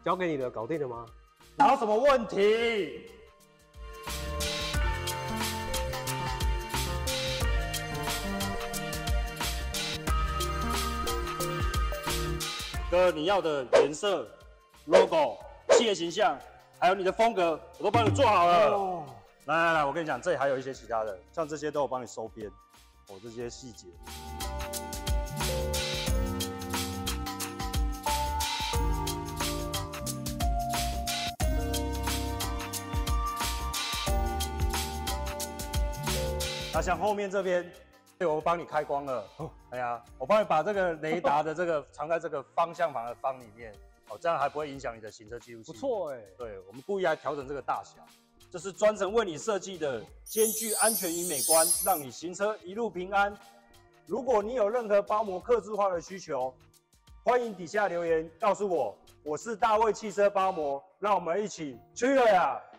交给你了，搞定了吗？ 哪有什么问题？哥，你要的颜色、logo、企业形象，还有你的风格，我都帮你做好了。哦、来，我跟你讲，这里还有一些其他的，像这些都有帮你收边，这些细节。那像后面这边，我帮你开光了。哎呀，我帮你把这个雷达的这个藏在这个方向盘的方里面，这样还不会影响你的行车记录器。 不错哎。 对，我们故意来调整这个大小，这是专程为你设计的，兼具安全与美观，让你行车一路平安。如果你有任何包膜客制化的需求，欢迎底下留言告诉我。我是大卫汽车包膜，让我们一起去了呀！